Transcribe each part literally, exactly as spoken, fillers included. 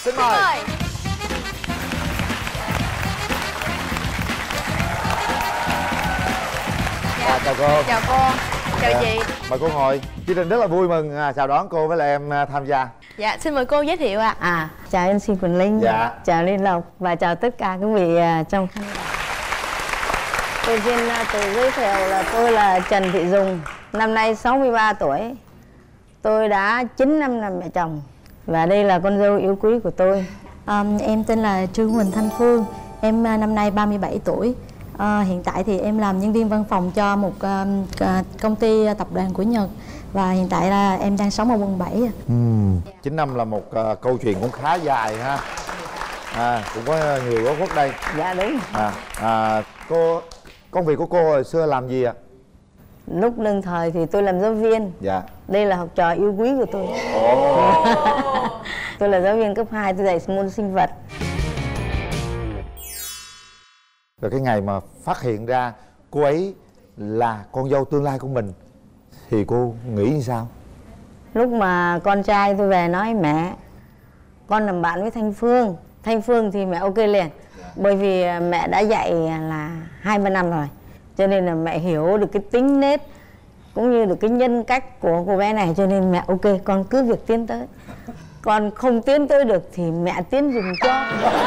Xin mời, Xin mời. Dạ. À, chào cô. Chào cô. Chào dạ. chị. Mời cô ngồi. Chương trình rất là vui mừng à, chào đón cô với lại em à, tham gia. Dạ, xin mời cô giới thiệu ạ. À. à, chào em xê Quỳnh Linh. Dạ. Chào Liên Lộc và chào tất cả quý vị uh, trong khán giả. Tôi xin uh, tự giới thiệu là tôi là Trần Thị Dung, năm nay sáu mươi ba tuổi. Tôi đã chín năm làm mẹ chồng và đây là con dâu yêu quý của tôi. Um, em tên là Trương Huỳnh Thanh Phương, em uh, năm nay ba mươi bảy tuổi. Uh, hiện tại thì em làm nhân viên văn phòng cho một uh, công ty uh, tập đoàn của Nhật. Và hiện tại là em đang sống ở quận bảy. Ừ. chín năm là một uh, câu chuyện cũng khá dài ha. À, cũng có nhiều góc khuất đây. Dạ đúng. À, à, cô, công việc của cô hồi xưa làm gì ạ? À? Lúc đương thời thì tôi làm giáo viên. Dạ. Đây là học trò yêu quý của tôi. Oh. Tôi là giáo viên cấp hai, tôi dạy môn sinh vật. Rồi cái ngày mà phát hiện ra cô ấy là con dâu tương lai của mình thì cô nghĩ như sao? Lúc mà con trai tôi về nói mẹ, con làm bạn với Thanh Phương. Thanh Phương thì mẹ ok liền. Bởi vì mẹ đã dạy là hai ba năm rồi, cho nên là mẹ hiểu được cái tính nết cũng như được cái nhân cách của cô bé này, cho nên mẹ ok, con cứ việc tiến tới. Còn không tiến tới được thì mẹ tiến dùm cho.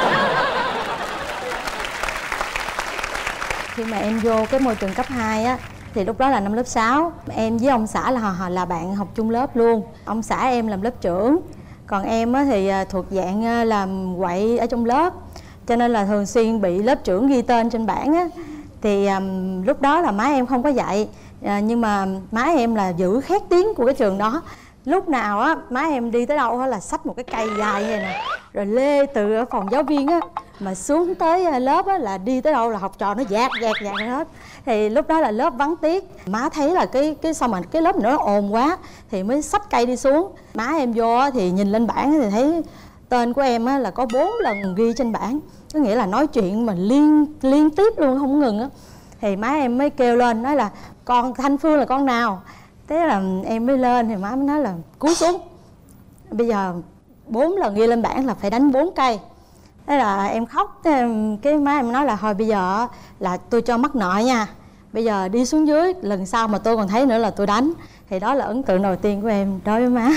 Khi mà em vô cái môi trường cấp hai á, thì lúc đó là năm lớp sáu. Em với ông xã là họ là bạn học chung lớp luôn. Ông xã em làm lớp trưởng, còn em á thì thuộc dạng làm quậy ở trong lớp, cho nên là thường xuyên bị lớp trưởng ghi tên trên bảng á. Thì um, lúc đó là má em không có dạy, à, nhưng mà má em là giữ khét tiếng của cái trường đó. Lúc nào á má em đi tới đâu á là xách một cái cây dài như nè, rồi lê từ ở phòng giáo viên á mà xuống tới lớp á là đi tới đâu là học trò nó dạt dạt dạt hết. Thì lúc đó là lớp vắng tiết, má thấy là cái cái sao mà cái lớp nữa nó ồn quá thì mới xách cây đi xuống. Má em vô á thì nhìn lên bảng thì thấy tên của em á là có bốn lần ghi trên bảng, có nghĩa là nói chuyện mà liên liên tiếp luôn không ngừng á. Thì má em mới kêu lên nói là con Thanh Phương là con nào. Thế là em mới lên thì má mới nói là cúi xuống, bây giờ bốn lần ghi lên bảng là phải đánh bốn cây. Thế là em khóc, cái má em nói là thôi bây giờ là tôi cho mắc nợ nha, bây giờ đi xuống dưới, lần sau mà tôi còn thấy nữa là tôi đánh. Thì đó là ấn tượng đầu tiên của em đối với má.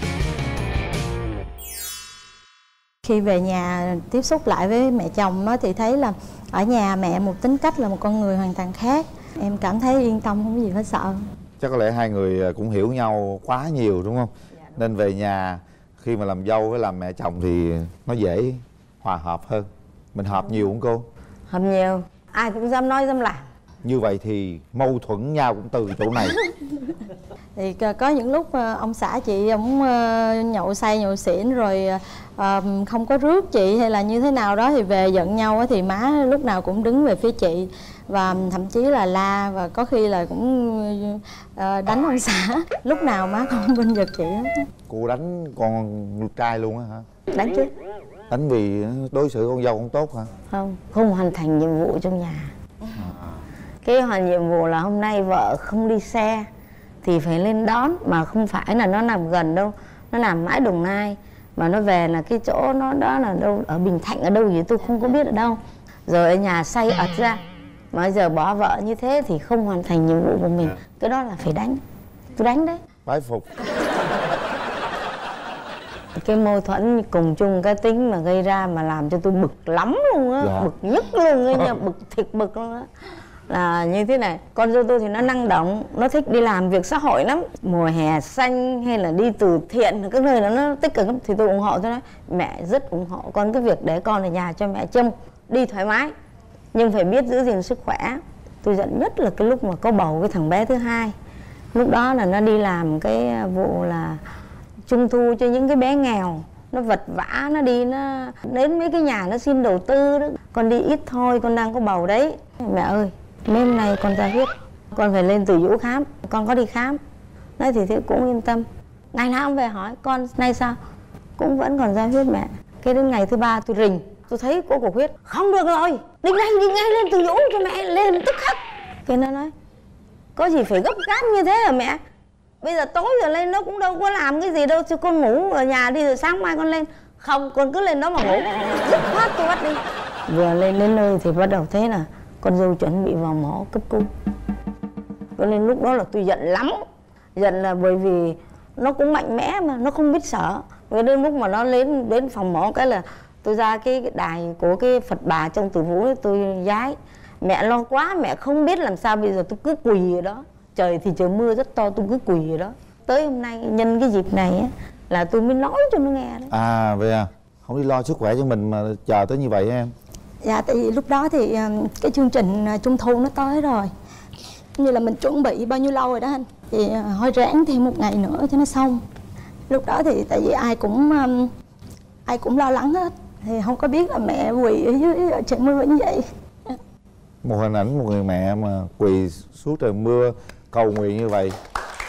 Khi về nhà tiếp xúc lại với mẹ chồng thì thấy là ở nhà mẹ một tính cách là một con người hoàn toàn khác. Em cảm thấy yên tâm, không có gì phải sợ. Chắc có lẽ hai người cũng hiểu nhau quá nhiều đúng không? Dạ, đúng. Nên về nhà khi mà làm dâu với làm mẹ chồng thì nó dễ hòa hợp hơn. Mình hợp nhiều không cô? Hợp nhiều, ai cũng dám nói dám làm. Như vậy thì mâu thuẫn nhau cũng từ chỗ này. Thì có những lúc ông xã chị ông nhậu say nhậu xỉn rồi không có rước chị hay là như thế nào đó thì về giận nhau thì má lúc nào cũng đứng về phía chị và thậm chí là la và có khi là cũng đánh ông xã. Lúc nào má không bên giật chị hết. Cô đánh con trai luôn á hả? Đánh chứ. Đánh vì đối xử con dâu không tốt hả? Không, không hoàn thành nhiệm vụ trong nhà. À. Cái hoàn nhiệm vụ là hôm nay vợ không đi xe thì phải lên đón, mà không phải là nó nằm gần đâu, nó nằm mãi Đồng Nai, mà nó về là cái chỗ nó đó là đâu, ở Bình Thạnh ở đâu gì tôi không có biết ở đâu. Rồi ở nhà say ật ra, mà bây giờ bỏ vợ như thế thì không hoàn thành nhiệm vụ của mình. Cái đó là phải đánh, tôi đánh đấy. Bái phục. Cái mâu thuẫn cùng chung cái tính mà gây ra mà làm cho tôi bực lắm luôn á. Dạ. Bực nhất luôn á nha, bực thiệt bực luôn á. Là như thế này, con dâu tôi thì nó năng động, nó thích đi làm việc xã hội lắm. Mùa hè xanh hay là đi từ thiện, các nơi đó nó tích cực lắm. Thì tôi ủng hộ, tôi nói mẹ rất ủng hộ con cái việc để con ở nhà cho mẹ trông, đi thoải mái, nhưng phải biết giữ gìn sức khỏe. Tôi giận nhất là cái lúc mà có bầu cái thằng bé thứ hai. Lúc đó là nó đi làm cái vụ là trung thu cho những cái bé nghèo, nó vật vã, nó đi nó đến mấy cái nhà nó xin đầu tư đó. Con đi ít thôi, con đang có bầu đấy. Mẹ ơi, mấy hôm nay con ra huyết, con phải lên Từ Dũ khám. Con có đi khám. Nói thì thế cũng yên tâm. Ngày nào ông về hỏi con nay sao, cũng vẫn còn ra huyết mẹ. Cái đến ngày thứ ba tôi rình, tôi thấy có cổ huyết, không được rồi, đi ngay đi ngay lên Từ Dũ cho mẹ, lên tức khắc. Cái nó nói có gì phải gấp gáp như thế hả mẹ? Bây giờ tối giờ lên nó cũng đâu có làm cái gì đâu, chứ con ngủ ở nhà đi rồi sáng mai con lên. Không, con cứ lên đó mà ngủ. Dứt khoát tôi bắt đi. Vừa lên đến nơi thì bắt đầu thấy là con dâu chuẩn bị vào mổ cấp cứu. Cho nên lúc đó là tôi giận lắm. Giận là bởi vì nó cũng mạnh mẽ mà, nó không biết sợ. Cái đến lúc mà nó lên đến phòng mổ cái là tôi ra cái đài của cái Phật bà trong Từ Vũ ấy, tôi vái. Mẹ lo quá, mẹ không biết làm sao, bây giờ tôi cứ quỳ ở đó. Trời thì trời mưa rất to, tôi cứ quỳ ở đó. Tới hôm nay nhân cái dịp này ấy, là tôi mới nói cho nó nghe đấy. À vậy à, không đi lo sức khỏe cho mình mà chờ tới như vậy em? Dạ, tại vì lúc đó thì cái chương trình Trung Thu nó tới rồi. Như là mình chuẩn bị bao nhiêu lâu rồi đó anh. Thì thôi ráng thêm một ngày nữa cho nó xong. Lúc đó thì tại vì ai cũng ai cũng lo lắng hết. Thì không có biết là mẹ quỳ ở dưới trời mưa như vậy. Một hình ảnh một người mẹ mà quỳ suốt trời mưa cầu nguyện như vậy.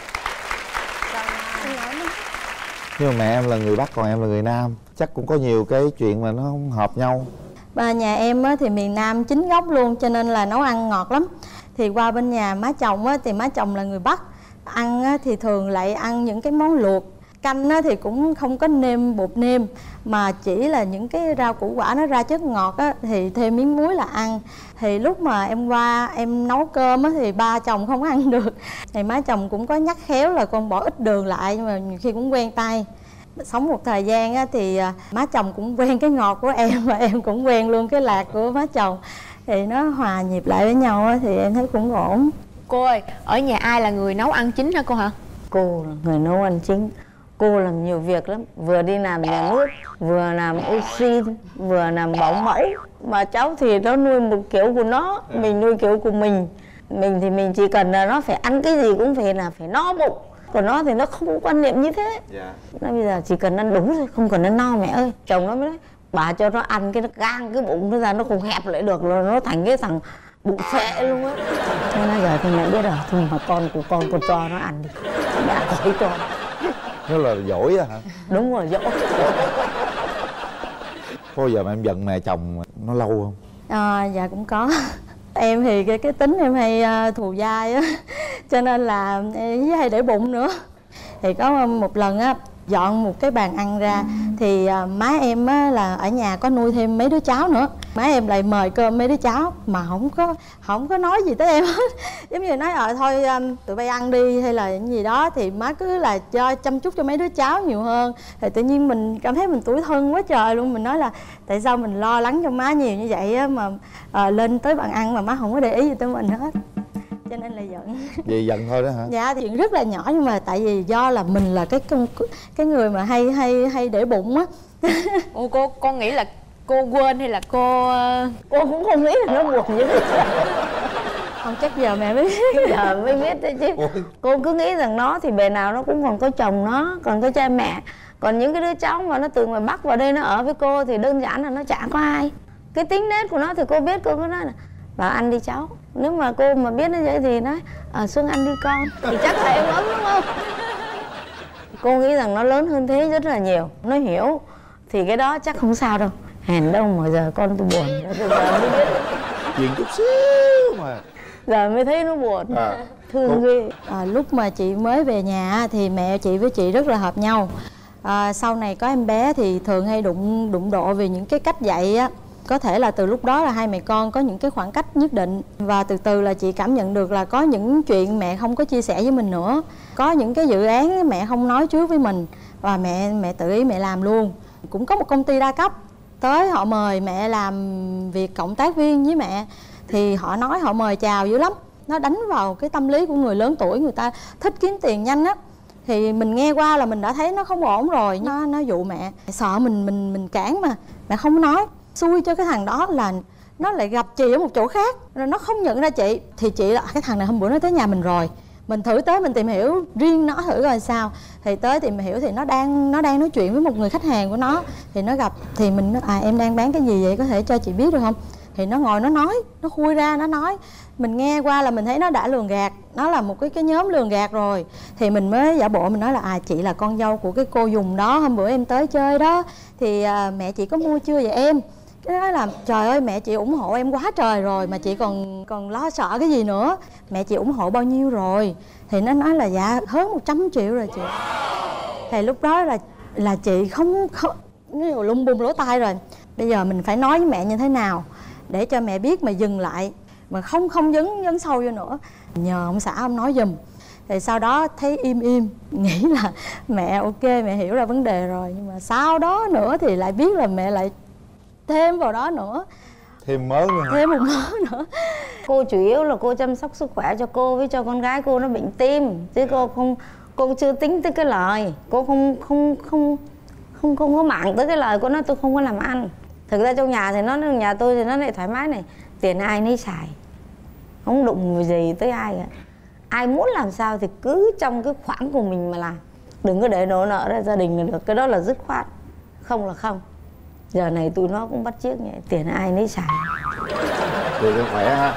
Nhưng mà mẹ em là người Bắc còn em là người Nam, chắc cũng có nhiều cái chuyện mà nó không hợp nhau. Và nhà em thì miền Nam chính gốc luôn, cho nên là nấu ăn ngọt lắm. Thì qua bên nhà má chồng thì má chồng là người Bắc. Ăn thì thường lại ăn những cái món luộc. Canh thì cũng không có nêm bột nêm, mà chỉ là những cái rau củ quả nó ra chất ngọt á, thì thêm miếng muối là ăn. Thì lúc mà em qua em nấu cơm á, thì ba chồng không ăn được. Thì má chồng cũng có nhắc khéo là con bỏ ít đường lại, nhưng mà nhiều khi cũng quen tay. Sống một thời gian á, thì má chồng cũng quen cái ngọt của em, và em cũng quen luôn cái lạc của má chồng. Thì nó hòa nhịp lại với nhau á, thì em thấy cũng ổn. Cô ơi, ở nhà ai là người nấu ăn chính hả cô hả? Cô là người nấu ăn chính. Cô làm nhiều việc lắm, vừa đi làm nhà nước, vừa làm oxy, vừa làm bảo mẫu. Mà cháu thì nó nuôi một kiểu của nó, mình nuôi kiểu của mình. Mình thì mình chỉ cần là nó phải ăn cái gì cũng phải là phải no bụng. Còn nó thì nó không có quan niệm như thế. Nó bây giờ chỉ cần ăn đúng thôi, không cần ăn no mẹ ơi. Chồng nó mới nói, bà cho nó ăn cái nó gang cái bụng nó ra, nó không hẹp lại được, rồi nó thành cái thằng bụng phệ luôn á. Thế nói giờ thì mẹ biết rồi, thôi mà con của con con cho nó ăn đi, mẹ khỏi cho. Nó là dỗi á hả? Đúng rồi, dỗ. Có giờ mà em giận mẹ chồng nó lâu không? À, dạ cũng có. Em thì cái, cái tính em hay uh, thù dai á, cho nên là em hay để bụng nữa. Thì có một lần á, dọn một cái bàn ăn ra thì uh, má em á, là ở nhà có nuôi thêm mấy đứa cháu nữa. Má em lại mời cơm mấy đứa cháu mà không có không có nói gì tới em hết. Giống như nói ờ thôi um, tụi bay ăn đi hay là những gì đó, thì má cứ là cho chăm chút cho mấy đứa cháu nhiều hơn. Thì tự nhiên mình cảm thấy mình tủi thân quá trời luôn. Mình nói là tại sao mình lo lắng cho má nhiều như vậy á, mà uh, lên tới bàn ăn mà má không có để ý gì tới mình hết. Cho nên là giận. Vậy giận thôi đó hả? Dạ, chuyện rất là nhỏ, nhưng mà tại vì do là mình là cái cái người mà hay hay hay để bụng á. Ồ, cô con nghĩ là cô quên hay là cô Cô cũng không nghĩ là nó buồn như thế. Không, chắc giờ mẹ mới biết. Giờ mới biết đấy chứ. Ôi. Cô cứ nghĩ rằng nó thì bề nào nó cũng còn có chồng nó, còn có cha mẹ. Còn những cái đứa cháu mà nó từ ngoài Bắc vào đây nó ở với cô thì đơn giản là nó chả có ai. Cái tính nết của nó thì cô biết, cô cứ nói là vào ăn đi cháu. Nếu mà cô mà biết nó vậy thì nói à, Xuân ăn đi con. Thì chắc là em ấm đúng không? Cô nghĩ rằng nó lớn hơn thế rất là nhiều. Nó hiểu thì cái đó chắc không sao đâu. Hèn đâu mà giờ con tôi buồn. Giờ mới biết. Chuyện chút xíu mà Giờ mới thấy nó buồn. À, thương ghê. À, lúc mà chị mới về nhà thì mẹ chị với chị rất là hợp nhau. À, sau này có em bé thì thường hay đụng đụng độ về những cái cách dạy á. Có thể là từ lúc đó là hai mẹ con có những cái khoảng cách nhất định. Và từ từ là chị cảm nhận được là có những chuyện mẹ không có chia sẻ với mình nữa. Có những cái dự án mẹ không nói trước với mình, và mẹ mẹ tự ý mẹ làm luôn. Cũng có một công ty đa cấp tới họ mời mẹ làm việc cộng tác viên với mẹ. Thì họ nói họ mời chào dữ lắm. Nó đánh vào cái tâm lý của người lớn tuổi, người ta thích kiếm tiền nhanh á. Thì mình nghe qua là mình đã thấy nó không ổn rồi. Nó nó dụ mẹ, sợ mình mình mình cản mà mẹ không nói. Xui cho cái thằng đó là nó lại gặp chị ở một chỗ khác, rồi nó không nhận ra chị. Thì chị là cái thằng này hôm bữa nó tới nhà mình rồi, mình thử tới mình tìm hiểu riêng nó thử coi sao. Thì tới tìm hiểu thì nó đang nó đang nói chuyện với một người khách hàng của nó. Thì nó gặp thì mình nói à em đang bán cái gì vậy, có thể cho chị biết được không? Thì nó ngồi nó nói, nó khui ra nó nói. Mình nghe qua là mình thấy nó đã lường gạt, nó là một cái cái nhóm lường gạt rồi. Thì mình mới giả bộ mình nói là à chị là con dâu của cái cô Dùng đó, hôm bữa em tới chơi đó. Thì à, mẹ chị có mua chưa vậy em? Cái nói là trời ơi mẹ chị ủng hộ em quá trời rồi, mà chị còn còn lo sợ cái gì nữa. Mẹ chị ủng hộ bao nhiêu rồi? Thì nó nói là dạ hơn một trăm triệu rồi chị. Thì lúc đó là là chị không, không nó lung bung lỗ tai rồi. Bây giờ mình phải nói với mẹ như thế nào để cho mẹ biết mà dừng lại, mà không không dấn dấn sâu vô nữa. Nhờ ông xã ông nói giùm. Thì sau đó thấy im im, nghĩ là mẹ ok, mẹ hiểu ra vấn đề rồi. Nhưng mà sau đó nữa thì lại biết là mẹ lại thêm vào đó nữa, thêm mớ nữa, thêm một mớ nữa. Cô chủ yếu là cô chăm sóc sức khỏe cho cô với cho con gái cô nó bệnh tim, chứ cô không cô chưa tính tới cái lời. Cô không không không không không có mạng tới cái lời. Cô nói tôi không có làm ăn. Thực ra trong nhà thì nó nhà tôi thì nó lại thoải mái này, tiền ai nấy xài, không đụng gì tới ai cả. Ai muốn làm sao thì cứ trong cái khoản của mình mà làm, đừng có để đổ nợ ra gia đình là được. Cái đó là dứt khoát, không là không. Giờ này tụi nó cũng bắt chước nhỉ, tiền ai nấy xài. Được khỏe ha.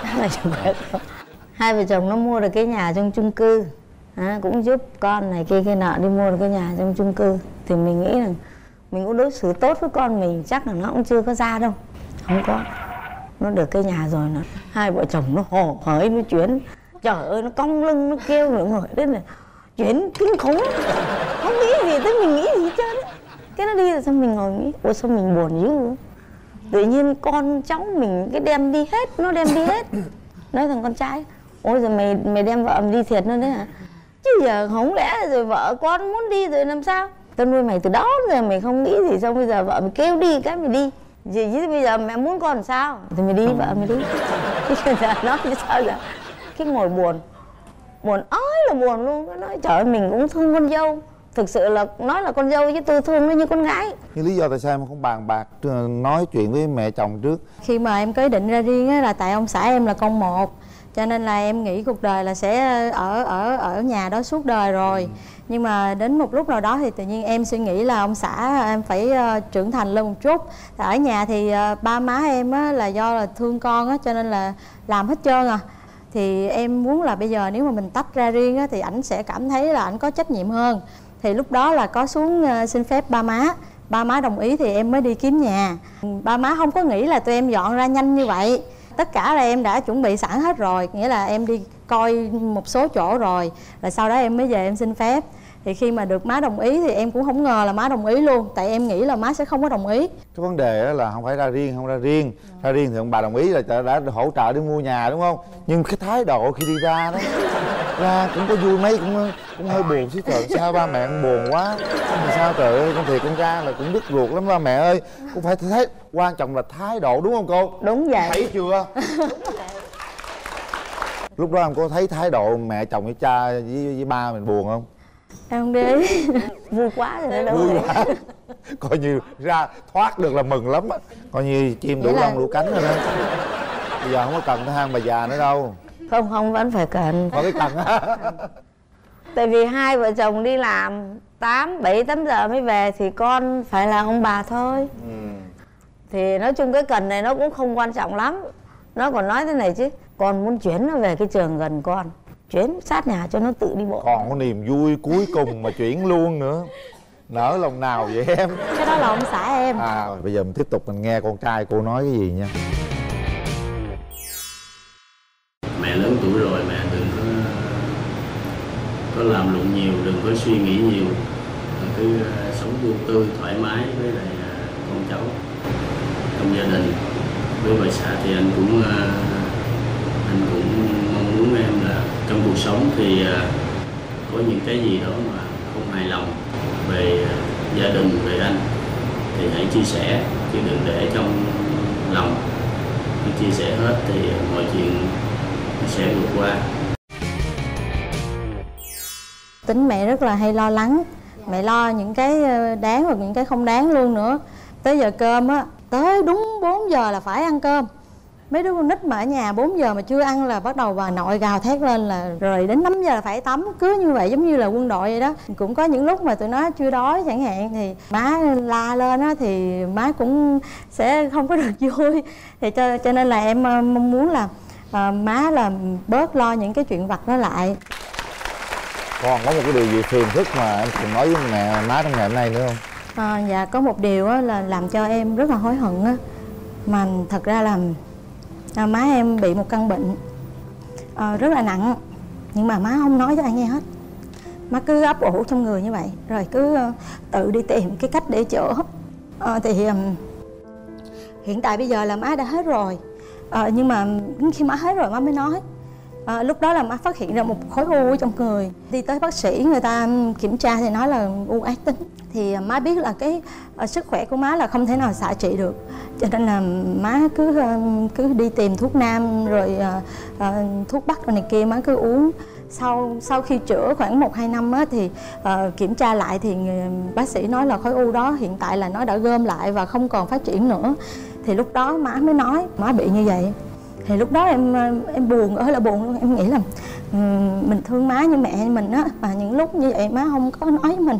Hai vợ chồng nó mua được cái nhà trong chung cư, à, cũng giúp con này kia kia nọ đi mua được cái nhà trong chung cư. Thì mình nghĩ là mình cũng đối xử tốt với con mình, chắc là nó cũng chưa có ra đâu. Không có, nó được cái nhà rồi nó hai vợ chồng nó hồ hởi nó chuyển. Trời ơi, nó cong lưng nó kêu nữa rồi đến là chuyển kinh khủng, không nghĩ gì tới mình nghĩ gì hết trơn. Cái nó đi rồi xong mình ngồi nghĩ, ôi sao mình buồn dữ. Tự nhiên con cháu mình cái đem đi hết, nó đem đi hết. Nói thằng con trai, ôi giờ mày mày đem vợ mày đi thiệt luôn đấy hả? Chứ giờ không lẽ rồi vợ con muốn đi rồi làm sao? Tao nuôi mày từ đó giờ mày không nghĩ gì, xong bây giờ vợ mày kêu đi cái mày đi. Gì chứ bây giờ mẹ muốn con làm sao? Thì mày đi, vợ mày đi. Chứ giờ nói như sao giờ? Cái ngồi buồn, buồn ói là buồn luôn. Cái nói trời ơi, mình cũng thương con dâu. Thực sự là nói là con dâu chứ tôi thương nó như con gái. Nhưng lý do tại sao em không bàn bạc nói chuyện với mẹ chồng trước? Khi mà em có ý định ra riêng á, là tại ông xã em là con một, cho nên là em nghĩ cuộc đời là sẽ ở ở ở nhà đó suốt đời rồi. Ừ. Nhưng mà đến một lúc nào đó thì tự nhiên em suy nghĩ là ông xã em phải uh, trưởng thành lên một chút. Ở nhà thì uh, ba má em á, là do là thương con á, cho nên là làm hết trơn à. Thì em muốn là bây giờ nếu mà mình tách ra riêng á, thì ảnh sẽ cảm thấy là ảnh có trách nhiệm hơn. Thì lúc đó là có xuống uh, xin phép ba má. Ba má đồng ý thì em mới đi kiếm nhà. Ba má không có nghĩ là tụi em dọn ra nhanh như vậy. Tất cả là em đã chuẩn bị sẵn hết rồi. Nghĩa là em đi coi một số chỗ rồi, là sau đó em mới về em xin phép. Thì khi mà được má đồng ý thì em cũng không ngờ là má đồng ý luôn. Tại em nghĩ là má sẽ không có đồng ý. Cái vấn đề đó là không phải ra riêng, không ra riêng. Ra riêng thì ông bà đồng ý là đã hỗ trợ đi mua nhà đúng không? Nhưng cái thái độ khi đi ra đó, ra cũng có vui mấy, cũng cũng hơi buồn chứ trời. Sao ba mẹ cũng buồn quá. Mà sao trời ơi, con thiệt con ra là cũng đứt ruột lắm ba mẹ ơi. Cũng phải thấy, quan trọng là thái độ đúng không cô? Đúng vậy. Thấy chưa? Lúc đó em có thấy thái độ mẹ chồng với cha với, với ba mình buồn không? Em không để ý. Vui quá rồi đó đâu. Vui quá. Coi như ra thoát được là mừng lắm á. Coi như chim đủ lông đủ cánh rồi đó. Bây giờ không có cần cái hang bà già nữa đâu. Không không, vẫn phải cần. Có cái cần á. Tại vì hai vợ chồng đi làm tám, bảy, tám giờ mới về thì con phải là ông bà thôi. Ừ. Thì nói chung cái cần này nó cũng không quan trọng lắm. Nó còn nói thế này chứ, con muốn chuyển nó về cái trường gần con, chuyển sát nhà cho nó tự đi bộ. Còn có niềm vui cuối cùng mà chuyển luôn nữa. Nỡ lòng nào vậy em? Cái đó là ông xã em. À, bây giờ mình tiếp tục mình nghe con trai cô nói cái gì nha. Mẹ lớn tuổi rồi, mẹ đừng có có làm lụng nhiều, đừng có suy nghĩ nhiều, cứ sống vui tươi thoải mái với lại con cháu trong gia đình. Với bà xã thì anh cũng anh cũng mong muốn em là trong cuộc sống thì có những cái gì đó mà không hài lòng về gia đình, về anh thì hãy chia sẻ, chứ đừng để trong lòng. Khi chia sẻ hết thì mọi chuyện sẽ vượt qua. Tính mẹ rất là hay lo lắng. Mẹ lo những cái đáng hoặc những cái không đáng luôn nữa. Tới giờ cơm á, tới đúng bốn giờ là phải ăn cơm. Mấy đứa con nít mà ở nhà bốn giờ mà chưa ăn là bắt đầu bà nội gào thét lên là rồi đến năm giờ là phải tắm. Cứ như vậy giống như là quân đội vậy đó. Cũng có những lúc mà tụi nó chưa đói chẳng hạn thì má la lên á thì má cũng sẽ không có được vui. Thì cho, cho nên là em mong muốn là à, má là bớt lo những cái chuyện vặt đó lại. Còn có một cái điều gì phiền phức mà em từng nói với mẹ má trong ngày hôm nay nữa không? À, dạ có một điều á, là làm cho em rất là hối hận á. Mà thật ra là à, má em bị một căn bệnh à, rất là nặng. Nhưng mà má không nói cho ai nghe hết. Má cứ ấp ủ trong người như vậy. Rồi cứ uh, tự đi tìm cái cách để chữa. à, thì um, hiện tại bây giờ là má đã hết rồi, à, nhưng mà khi má hết rồi má mới nói. À, lúc đó là má phát hiện ra một khối u ở trong người, đi tới bác sĩ người ta kiểm tra thì nói là u ác tính. Thì má biết là cái uh, sức khỏe của má là không thể nào xạ trị được, cho nên là má cứ uh, cứ đi tìm thuốc nam rồi uh, uh, thuốc bắc rồi này kia má cứ uống. Sau sau khi chữa khoảng một hai năm á, thì uh, kiểm tra lại thì bác sĩ nói là khối u đó hiện tại là nó đã gom lại và không còn phát triển nữa. Thì lúc đó má mới nói má bị như vậy. Thì lúc đó em em buồn ơi là buồn luôn. Em nghĩ là um, mình thương má như mẹ mình á, mà những lúc như vậy má không có nói với mình.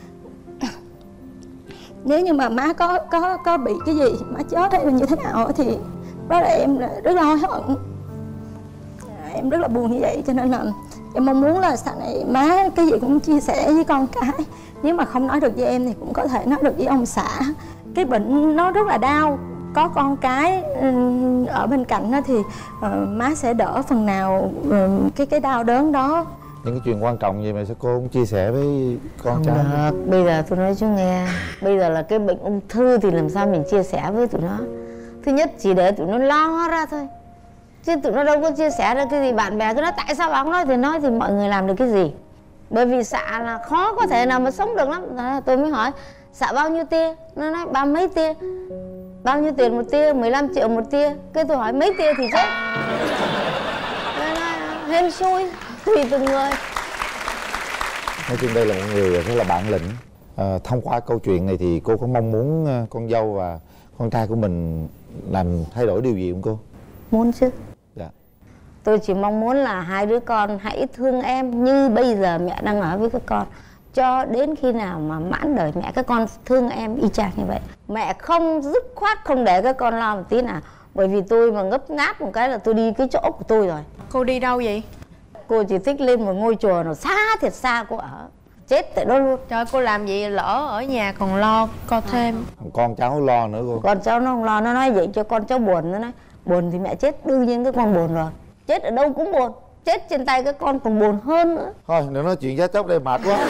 Nếu như mà má có có có bị cái gì, má chết hay là như thế nào thì đó là em rất là hối hận. Em rất là buồn như vậy, cho nên là em mong muốn là sau này má cái gì cũng chia sẻ với con cái. Nếu mà không nói được với em thì cũng có thể nói được với ông xã. Cái bệnh nó rất là đau, có con cái ở bên cạnh đó thì uh, má sẽ đỡ phần nào uh, cái cái đau đớn đó. Những cái chuyện quan trọng gì mà sao cô cũng chia sẻ với con không trai? Được. Bây giờ tôi nói chú nghe, bây giờ là cái bệnh ung thư thì làm sao mình chia sẻ với tụi nó. Thứ nhất chỉ để tụi nó lo ra thôi, chứ tụi nó đâu có chia sẻ được cái gì. Bạn bè cứ nói tại sao bà không nói thì nói, thì mọi người làm được cái gì. Bởi vì xạ là khó có thể nào mà sống được lắm. Tôi mới hỏi xạ bao nhiêu tia, nó nói ba mấy tia. Bao nhiêu tiền một tia? mười lăm triệu một tia. Cái tôi hỏi mấy tia thì chết. Nó nói hên xui, tùy từng người. Nói chung đây là một người rất là bản lĩnh. À, thông qua câu chuyện này thì cô có mong muốn con dâu và con trai của mình làm thay đổi điều gì không cô? Muốn chứ. Dạ. Tôi chỉ mong muốn là hai đứa con hãy thương em như bây giờ mẹ đang ở với các con, cho đến khi nào mà mãn đời mẹ các con thương em y chang như vậy. Mẹ không dứt khoát không để các con lo một tí nào. Bởi vì tôi mà ngấp ngáp một cái là tôi đi cái chỗ của tôi rồi. Cô đi đâu vậy? Cô chỉ thích lên một ngôi chùa nào xa thiệt xa cô ở, chết tại đó luôn. Trời, cô làm vậy lỡ ở nhà còn lo co thêm. Con cháu lo nữa cô. Con cháu nó không lo, nó nói vậy cho con cháu buồn. Nó nói buồn thì mẹ chết, đương nhiên cái con buồn rồi. Chết ở đâu cũng buồn, chết trên tay các con còn buồn hơn nữa. Thôi đừng nói chuyện giá chóc đây mệt quá.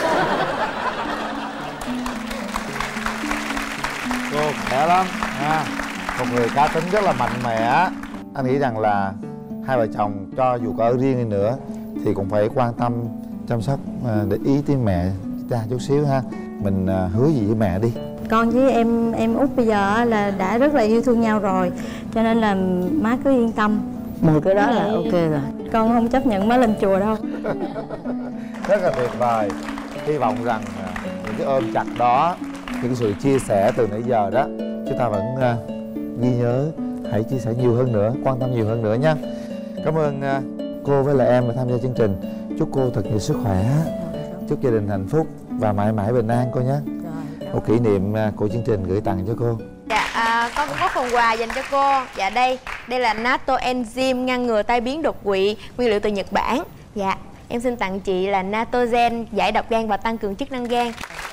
Cô khỏe lắm ha, một người cá tính rất là mạnh mẽ. Anh nghĩ rằng là hai vợ chồng cho dù có ở riêng đi nữa thì cũng phải quan tâm chăm sóc, để ý tới mẹ ta chút xíu ha. Mình hứa gì với mẹ đi. Con với em em út bây giờ là đã rất là yêu thương nhau rồi, cho nên là má cứ yên tâm. Một cái đó là ok rồi. Con không chấp nhận má lên chùa đâu. Rất là tuyệt vời. Hy vọng rằng những cái ôm chặt đó, những cái sự chia sẻ từ nãy giờ đó, chúng ta vẫn uh, ghi nhớ. Hãy chia sẻ nhiều hơn nữa, quan tâm nhiều hơn nữa nha. Cảm ơn uh, cô với lại em đã tham gia chương trình. Chúc cô thật nhiều sức khỏe, chúc gia đình hạnh phúc và mãi mãi bình an cô nhé. Một kỷ niệm uh, của chương trình gửi tặng cho cô. Dạ, à, con cũng có phần quà dành cho cô. Dạ đây, đây là natto enzyme ngăn ngừa tai biến đột quỵ, nguyên liệu từ Nhật Bản. Dạ, em xin tặng chị là natto gen giải độc gan và tăng cường chức năng gan.